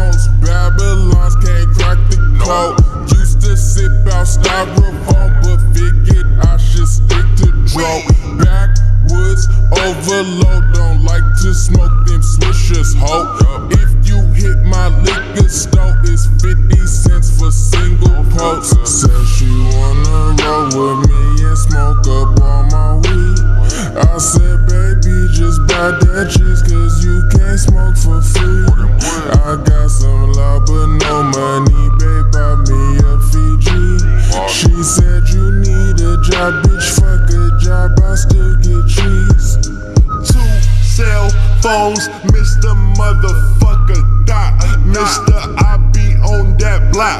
Most Babylons can't crack the code. Used to sip out styrofoam, but figured I should stick to dro. Backwoods overload, don't like to smoke them swishers, ho. If you hit my liquor store, it's 50 cents for single posts. Said she wanna roll with me and smoke up all my weed. I said, baby, just buy that cheese, cause you can't smoke for free. I got some love but no money, babe, buy me a Fiji. She said you need a job, bitch, fuck a job, I still get cheese. 2 cell phones, Mr. Motherfucker Dot. Mr. I be on that block.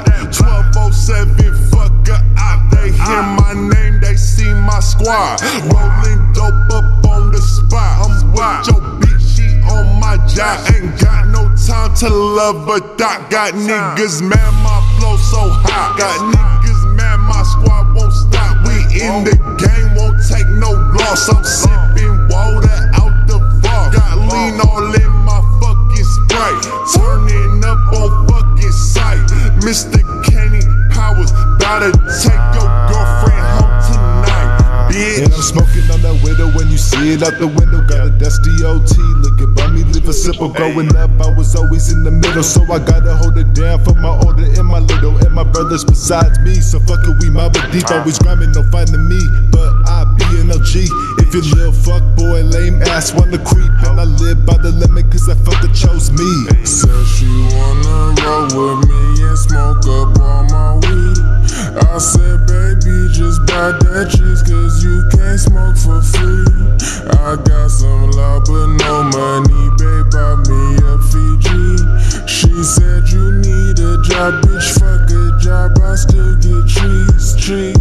1207, fucker out. They hear my name, they see my squad. Rolling dope up on the spot. I'm with your bitch, she on my job. Ain't got no time to love a dot. Got niggas mad, my flow so hot. Got niggas mad, my squad won't stop. We in the game, won't take no loss. I'm sipping water out the vault. Got lean all in my fucking Sprite. Turning up on fucking sight. Mr. Kenny Powers, bout to take your girlfriend home tonight, bitch. And I'm smoking on that widow when you see it out the window. Got a dusty OT, looking by me, live a simple. Growing up, I was always in the middle, so I gotta hold it down for my older and my little, and my brothers besides me. So fuck it, we mob it deep, always grinding, no finding me, but I be an OG. If you little fuck boy, lame ass wanna creep, and I live by the limit cause that fucker chose me. Said she wanna roll with me and smoke up all my weed. I said, baby, just buy that cheese, cause you can't smoke for free. I got some love but no money, babe, buy me a Fiji. She said you need a job, bitch, fuck a job, I still get cheese.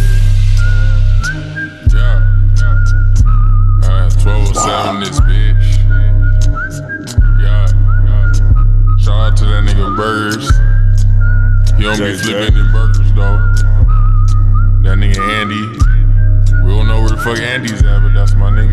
Yeah. 1207 this bitch. Yeah. Shout out to that nigga Burgers. He don't be flipping in burgers though. That nigga Andy. We don't know where the fuck Andy's at, but that's my nigga.